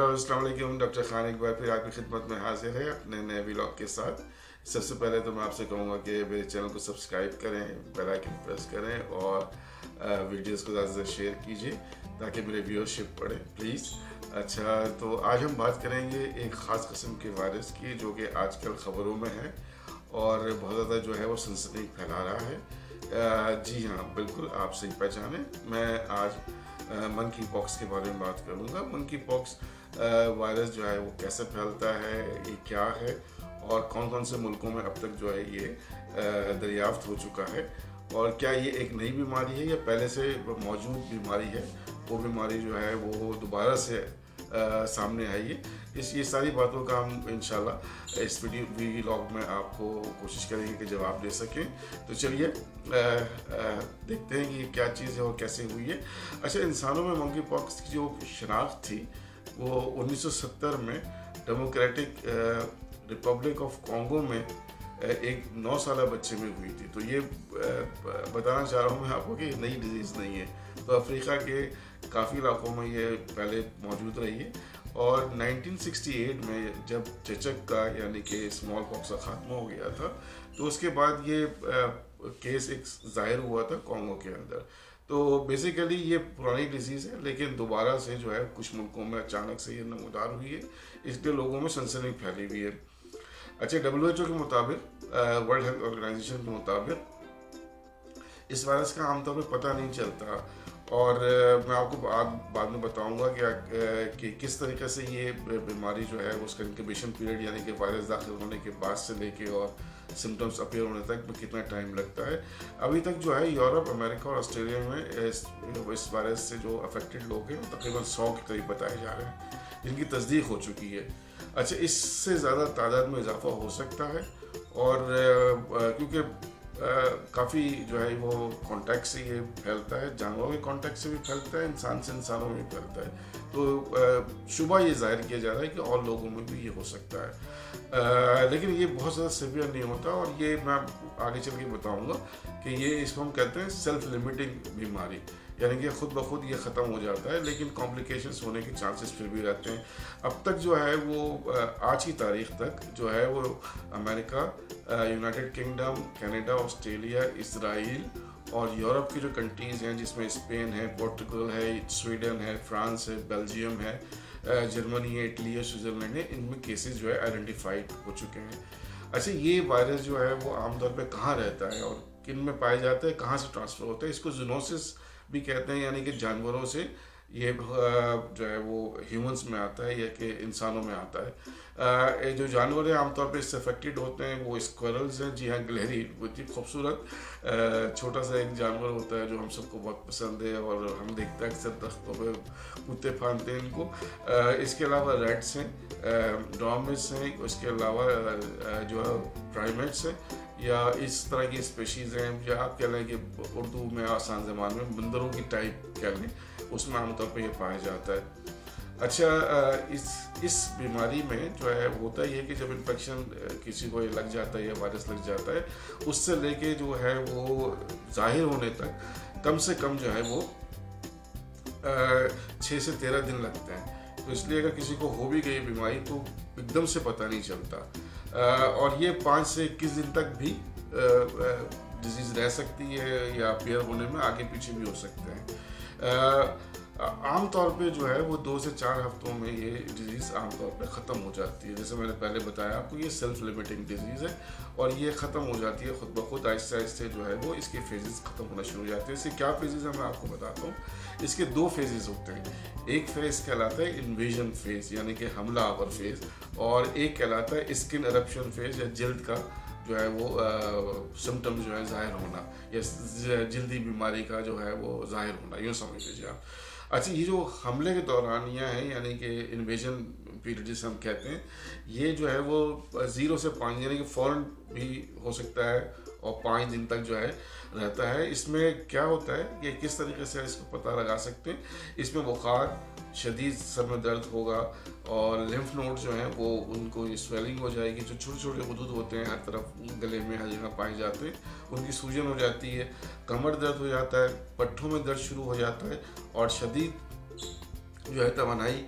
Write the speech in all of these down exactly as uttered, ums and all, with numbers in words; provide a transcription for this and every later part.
अस्सलाम वालेकुम। डॉक्टर खान एक बार फिर आपकी खिदमत में हाजिर है अपने नए व्लॉग के साथ। सबसे पहले तो मैं आपसे कहूँगा कि मेरे चैनल को सब्सक्राइब करें, बेल आइकन प्रेस करें और वीडियोस को ज़्यादा से ज़्यादा शेयर कीजिए ताकि मेरे व्यूअरशिप बढ़े प्लीज़। अच्छा, तो आज हम बात करेंगे एक ख़ास किस्म के वायरस की जो कि आजकल ख़बरों में है और बहुत ज़्यादा जो है वो सनसनी फैला रहा है। जी हाँ, बिल्कुल आप सही पहचाने। मैं आज मंकी पॉक्स के बारे में बात करूँगा। मंकी पॉक्स वायरस जो है वो कैसे फैलता है, ये क्या है और कौन कौन से मुल्कों में अब तक जो है ये दरियाफ्त हो चुका है और क्या ये एक नई बीमारी है या पहले से मौजूद बीमारी है। वो बीमारी जो है वो दोबारा से आ, सामने आई है। इस ये सारी बातों का हम इंशाल्लाह इस वीडियो व्लॉग में आपको कोशिश करेंगे कि जवाब दे सकें। तो चलिए देखते हैं कि ये क्या चीज़ है और कैसे हुई है। अच्छा, इंसानों में मंकी पॉक्स की जो शनाख्त थी वो उन्नीस सौ सत्तर में डेमोक्रेटिक रिपब्लिक ऑफ कॉन्गो में एक नौ साल बच्चे में हुई थी। तो ये बताना चाह रहा हूँ मैं आपको कि नई डिजीज़ नहीं है। तो अफ्रीका के काफ़ी इलाकों में ये पहले मौजूद रही है और उन्नीस सौ अड़सठ में जब चेचक का यानी कि स्मॉल पॉक्स का खात्मा हो गया था तो उसके बाद ये केस एक ज़ाहिर हुआ था कॉन्गो के अंदर। तो बेसिकली ये पुरानी डिजीज़ है लेकिन दोबारा से जो है कुछ मुल्कों में अचानक से ये नमूदार हुई है, इसलिए लोगों में सनसनी फैली हुई है। अच्छा, डब्ल्यू एच ओ के मुताबिक, वर्ल्ड हेल्थ ऑर्गेनाइजेशन के मुताबिक इस वायरस का आमतौर पर पता नहीं चलता और मैं आपको बाद बाद में बताऊंगा कि, कि किस तरीके से ये बीमारी जो है उसका इंक्यूबेशन पीरियड यानी कि वायरस दाखिल होने के बाद से लेके और सिम्टम्स अपीयर होने तक में कितना टाइम लगता है। अभी तक जो है यूरोप, अमेरिका और ऑस्ट्रेलिया में इस, इस वायरस से जो अफेक्टेड लोग हैं तकरीबन सौ के करीब बताए जा रहे हैं जिनकी तस्दीक हो चुकी है। अच्छा, इससे ज़्यादा तादाद में इजाफा हो सकता है और क्योंकि काफ़ी जो है वो कॉन्टैक्ट से ये फैलता है, जानवरों के कॉन्टैक्ट से भी फैलता है, इंसान से इंसानों में भी फैलता है। तो शुबह ये जाहिर किया जा रहा है कि और लोगों में भी ये हो सकता है, आ, लेकिन ये बहुत ज़्यादा सीवियर नहीं होता और ये मैं आगे चल के बताऊँगा कि ये इसको हम कहते हैं सेल्फ लिमिटिंग बीमारी, यानी कि खुद ब खुद ये ख़त्म हो जाता है लेकिन कॉम्प्लिकेशंस होने के चांसेस फिर भी रहते हैं। अब तक जो है वो आज की तारीख तक जो है वो America, United Kingdom, Canada, Australia, Israel और यूरोप की जो कंट्रीज़ हैं जिसमें स्पेन है, पोर्टुगल है, स्वीडन है, फ्रांस है, बेल्जियम है, जर्मनी है, इटली है, स्विट्ज़रलैंड है, इनमें केसेस जो है आइडेंटिफाइड हो चुके हैं। अच्छा, ये वायरस जो है वो आमतौर पे कहाँ रहता है और किन में पाया जाता है, कहाँ से ट्रांसफ़र होता है, इसको जूनोसिस भी कहते हैं, यानी कि जानवरों से ये जो है वो ह्यूमंस में आता है या कि इंसानों में आता है। जो जानवर हैं आमतौर पे इससे अफेक्टेड होते हैं वो स्क्वायरल्स हैं। जी हाँ, गिलहरी बहुत ही खूबसूरत छोटा सा एक जानवर होता है जो हम सबको बहुत पसंद है और हम देखते हैं अक्सर दरख्तों पे कूदते फानते हैं इनको। इसके अलावा रैट्स हैं, डॉर्मिस हैं, इसके अलावा जो है प्राइमेट्स हैं या इस तरह की स्पेशीज़ हैं या आप कह लें कि उर्दू में आसान ज़बान में बंदरों की टाइप कह लें, उसमें आमतौर पे ये पाया जाता है। अच्छा, इस इस बीमारी में जो है होता ही है कि जब इन्फेक्शन किसी को लग जाता है या वायरस लग जाता है उससे लेके जो है वो जाहिर होने तक कम से कम जो है वो छः से तेरह दिन लगते हैं। तो इसलिए अगर किसी को हो भी गई बीमारी तो एकदम से पता नहीं चलता और ये पाँच से इक्कीस दिन तक भी डिजीज़ रह सकती है या अपीयर होने में आगे पीछे भी हो सकते हैं। आमतौर पे जो है वो दो से चार हफ्तों में ये डिजीज़ आमतौर पे ख़त्म हो जाती है। जैसे मैंने पहले बताया आपको, ये सेल्फ लिमिटिंग डिजीज़ है और ये ख़त्म हो जाती है खुद ब खुद, आहिस्ते आहिस्ते जो है वो इसके फेजेस ख़त्म होना शुरू हो जाते हैं। इसके क्या फेजेस हैं मैं आपको बताता हूँ। इसके दो फेजेस होते हैं। एक फेज़ कहलाता है इन्वेजन फेज़ यानी कि हमलावर फेज़ और एक कहलाता है स्किन एरप्शन फेज़ या जल्द का जो है वो सिम्टम्स जो है ज़ाहिर होना या जल्दी बीमारी का जो है वो ज़ाहिर होना, यूँ समझ लीजिए आप। अच्छा, ये जो हमले के दौरान यह है यानी कि इन्वेजन पीरियड जिसे हम कहते हैं, ये जो है वो ज़ीरो से पाँच यानी कि फ़ौरन भी हो सकता है और पाँच दिन तक जो है रहता है। इसमें क्या होता है कि किस तरीके से इसको पता लगा सकते हैं, इसमें बुखार, शदीद सर में दर्द होगा और लिम्फ नोड जो हैं वो उनको स्वेलिंग हो जाएगी, जो छोटे छोटे गुदूद होते हैं हर तरफ गले में हर जगह पाए जाते हैं, उनकी सूजन हो जाती है, कमर दर्द हो जाता है, पट्ठों में दर्द शुरू हो जाता है और शदीद जो है तवानाई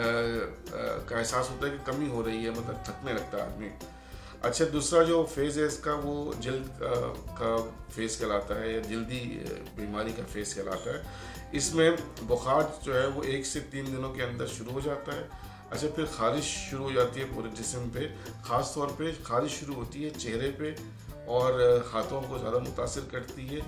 का एहसास होता है कि कमी हो रही है, मतलब थकने लगता है आदमी। अच्छा, दूसरा जो फेज़ है इसका वो जल्द का, का फेज़ कहलाता है या जल्दी बीमारी का फेज़ कहलाता है। इसमें बुखार जो है वो एक से तीन दिनों के अंदर शुरू हो जाता है। अच्छा, फिर खारिश शुरू हो जाती है पूरे जिस्म पे, ख़ास तौर पे खारिश शुरू होती है चेहरे पे और हाथों को ज़्यादा मुतासिर करती है।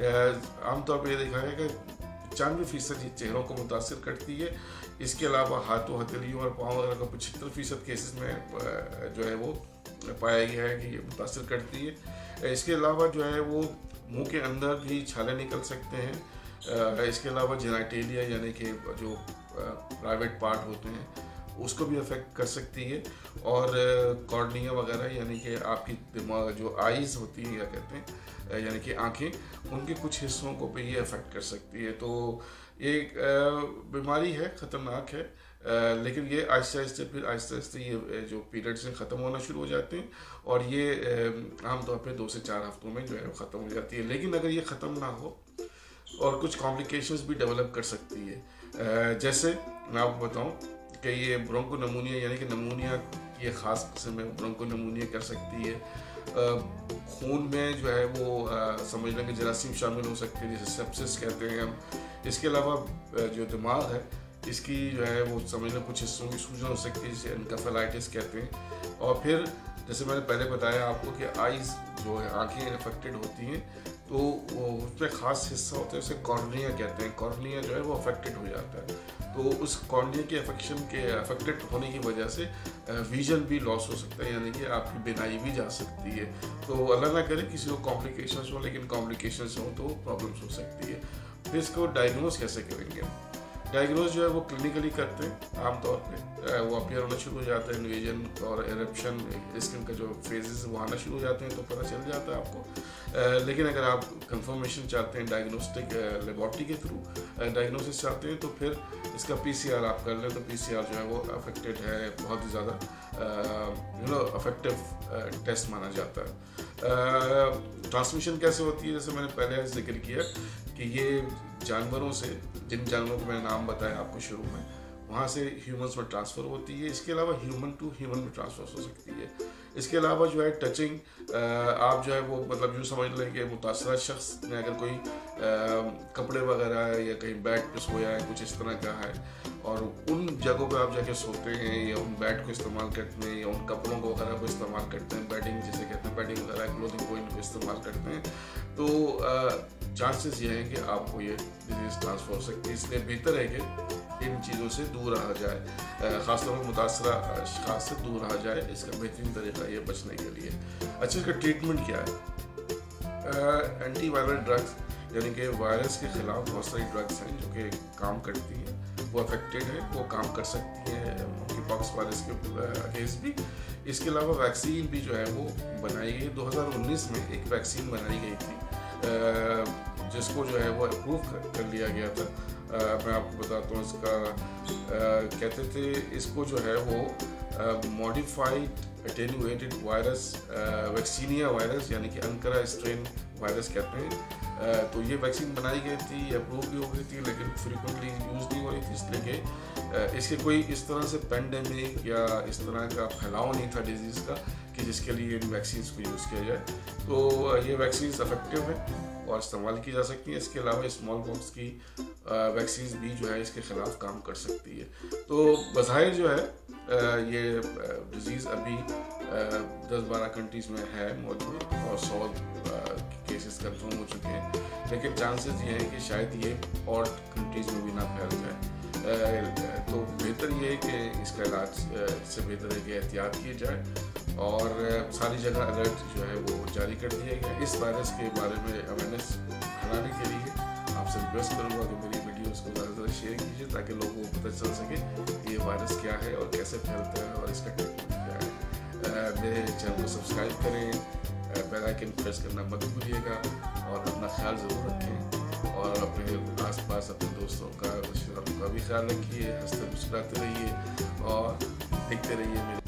आमतौर पर देखा है कि पचानवे फीसद चेहरों को मुतासिर करती है। इसके अलावा हाथों, हथेलियों और पाँव वगैरह को पचहत्तर फीसद केसेस में जो है वो पाया गया है कि ये मुतासिर करती है। इसके अलावा जो है वो मुंह के अंदर भी छाले निकल सकते हैं। इसके अलावा जेनाइटेलिया यानी कि जो प्राइवेट पार्ट होते हैं उसको भी अफेक्ट कर सकती है। और कॉर्निया वगैरह यानी कि आपकी दिमाग जो आइज़ होती है, क्या कहते हैं, यानी कि आँखें, उनके कुछ हिस्सों को भी ये अफेक्ट कर सकती है। तो ये बीमारी है, ख़तरनाक है, आ, लेकिन ये आहिस्ते आहिस्ते फिर आहिस्ते आहिस्ते ये जो पीरियड्स हैं ख़त्म होना शुरू हो जाते हैं और ये आमतौर पे दो से चार हफ्तों में जो है ख़त्म हो जाती है। लेकिन अगर ये ख़त्म ना हो और कुछ कॉम्प्लिकेशंस भी डेवलप कर सकती है। आ, जैसे मैं आपको बताऊं कि ये ब्रोंकोनिमोनिया यानी कि नमूनिया की एक ख़ास किस्म में ब्रोंकोनिमोनिया कर सकती है। आ, खून में जो है वो आ, समझ लें कि जरासीम शामिल हो सकते हैं, जिसे सेप्सिस कहते हैं हम। इसके अलावा जो दिमाग है इसकी जो है वो समझ लें कुछ हिस्सों की सूजन हो सकती है, जिसे एन्केफेलाइटिस कहते हैं। और फिर जैसे मैंने पहले बताया आपको कि आइज़ जो है आँखें अफेक्टेड होती हैं, तो वो उसमें ख़ास हिस्सा होता है, उसे कॉर्निया कहते हैं। कॉर्निया जो है वो अफेक्टेड हो जाता है, तो उस कॉर्निया के अफेक्शन के अफेक्टेड होने की वजह से विजन भी लॉस हो सकता है, यानी कि आपकी बिनाई भी जा सकती है। तो अल्लाह ना करे किसी को कॉम्प्लिकेशंस हो, लेकिन कॉम्प्लिकेशंस हो तो प्रॉब्लम्स हो सकती है। फिर इसको डायग्नोज कैसे करेंगे? डायग्नोज जो है वो क्लिनिकली करते हैं आमतौर पे। वो अपीयर होना शुरू हो जाता है, इन्वेजन और एरप्शन स्किन का जो फेजेस वो आना शुरू हो जाते हैं, तो पता चल जाता है आपको। लेकिन अगर आप कंफर्मेशन चाहते हैं डायग्नोस्टिक लेबॉरेटरी के थ्रू डायग्नोसिस चाहते हैं, तो फिर इसका पीसीआर आप कर लें, तो पीसीआर जो है वो अफेक्टेड है, बहुत ही ज़्यादा यू नो अफेक्टिव टेस्ट माना जाता है। ट्रांसमिशन कैसे होती है? जैसे मैंने पहले जिक्र किया कि ये जानवरों से, जिन जानवरों को मैंने नाम बताया आपको शुरू में, वहाँ से ह्यूमंस में ट्रांसफ़र होती है। इसके अलावा ह्यूमन टू ह्यूमन में ट्रांसफ़र हो सकती है। इसके अलावा जो है टचिंग, आप जो है वो मतलब यूँ समझ लें कि मुतासरा शख्स ने अगर कोई आ, कपड़े वगैरह या कहीं बेड पे सोया है, कुछ इस तरह का है, और उन जगहों पे आप जाके सोते हैं या उन बेड को इस्तेमाल करते हैं या उन कपड़ों को वगैरह को इस्तेमाल करते हैं, बेडिंग जिसे कहते हैं, बेडिंग वगैरह क्लोथिंग को इनको इस्तेमाल करते हैं, तो चांसेस ये हैं कि आपको ये डिजीज़ ट्रांसफर हो सकती है। इसलिए बेहतर है कि इन चीज़ों से दूर रहा जाए, ख़ासतौर पर मुतासरा अशख़ास से दूर रहा जाए। इसका बेहतरीन तरीका ये बचने के लिए। अच्छा, इसका ट्रीटमेंट क्या है? एंटी वायरल ड्रग्स, यानी कि वायरस के ख़िलाफ़ बहुत सारी ड्रग्स हैं जो कि काम करती हैं, वो अफेक्टेड है, वो काम कर सकती हैं मॉन्की पॉक्स वायरस के अगेंस्ट भी। इसके अलावा वैक्सीन भी जो है वो बनाई गई। दो हज़ार उन्नीस में एक वैक्सीन बनाई गई थी जिसको जो है वो अप्रूव कर लिया गया था। आ, मैं आपको बताता हूँ इसका, आ, कहते थे इसको जो है वो modified attenuated virus vaccinia virus, यानी कि अंकरा स्ट्रेन वायरस कहते हैं। आ, तो ये वैक्सीन बनाई गई थी, अप्रूव भी हो गई थी, लेकिन फ्रीक्वेंटली यूज़ नहीं हो रही थी, इसलिए कि इसके कोई इस तरह से पेंडेमिक या इस तरह का फैलाव नहीं था डिजीज़ का कि जिसके लिए इन वैक्सीन को यूज़ किया जाए। तो ये वैक्सीन इफेक्टिव है और इस्तेमाल की जा सकती है। इसके अलावा स्मॉल पॉक्स की वैक्सीन भी जो है इसके ख़िलाफ़ काम कर सकती है। तो बज़ाहिर जो है ये डिज़ीज़ अभी दस बारह कंट्रीज़ में है मौजूद और सौ केसेस कंफर्म हो चुके हैं, लेकिन चांसेस ये हैं कि शायद ये और कंट्रीज़ में भी ना फैल जाए। तो बेहतर ये है कि इसका इलाज से बेहतर है कि एहतियात की जाए और सारी जगह अलर्ट जो है वो जारी कर दिया गया। इस वायरस के बारे में अवेयरनेस फैलाने के लिए आपसे रिक्वेस्ट करूँगा कि मेरी वीडियोस को ज़्यादा ज़्यादा शेयर कीजिए, ताकि लोगों को पता चल सके कि ये वायरस क्या है और कैसे फैलता है और इसका ट्रीटमेंट क्या है। मेरे चैनल को सब्सक्राइब करें, बेल आइकन प्रेस करना मत भूलिएगा और अपना ख्याल ज़रूर रखें और अपने आसपास अपने दोस्तों का, रिश्तेदारों का भी ख्याल रखिए। हंसते मुस्कुराते रहिए और देखते रहिए मेरे